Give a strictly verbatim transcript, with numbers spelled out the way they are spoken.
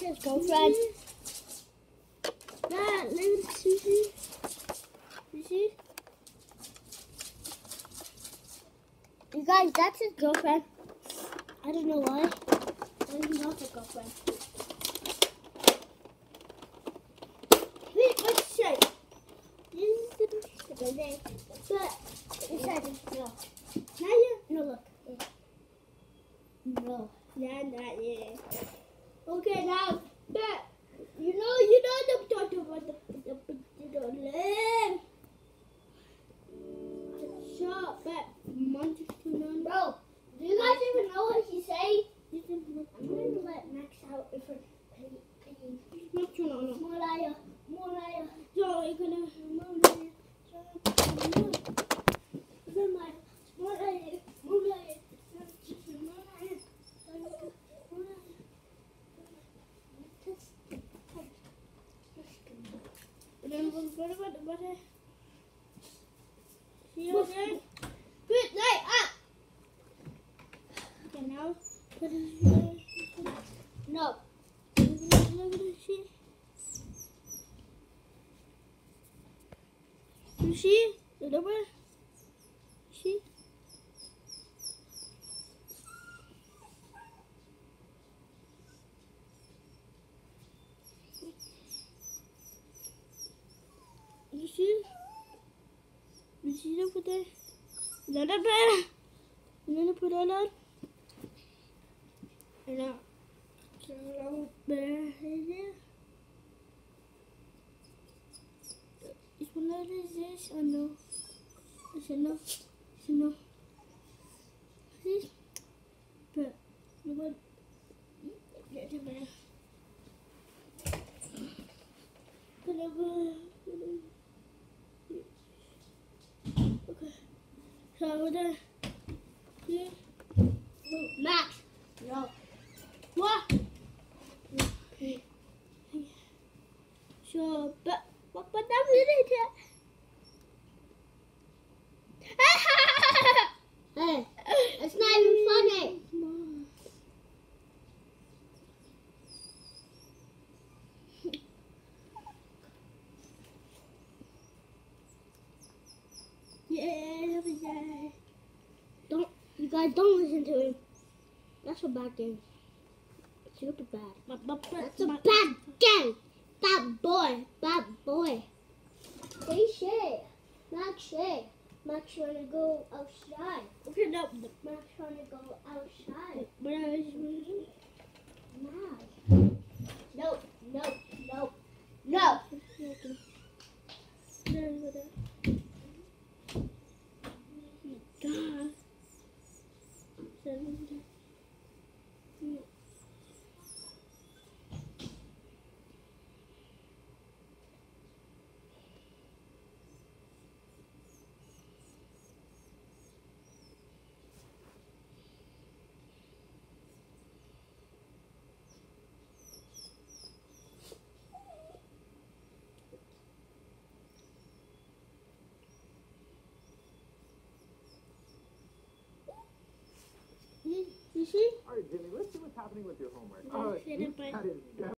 his girlfriend. Dad, look at Sushi. Sushi? You guys, that's his girlfriend. I don't know why. But he's not his girlfriend. Wait, what's it say? This is the Today. but It said no. now you No, look. No. yeah, not yet. Okay, now but you know you know the talk about the the the lamb. Shut up, Monty Tuna. Bro, do you guys even know what he's saying? I'm gonna let Max out if I pay pay. Max, no, no. Molaya. Molaya. So you're gonna See you again. Good night up. Okay, now put it No. Look at this shit. You see? The number? See? You see? You see that put there? Another bear. And then I put that on. And now, little bear in there. Is one of this? Oh no. I said no. I said no. See? But, you want get the bear. Put it over. Okay. So over there. See? Max. No. What? So, but what? But that really did. Hey, it's not even funny. Yeah, yeah. Don't, you guys don't listen to him. That's a bad game. Super bad. But, but, but, That's a but- bad game. Bad boy. Bad boy. Hey, Shay. Max, Shay. Max wanna go outside. Okay, no, Max wanna go outside. but I Max. No, no, no, no. God. Seven. You see? All right, Jimmy, let's see what's happening with your homework. Oh, Oh, shit, it that is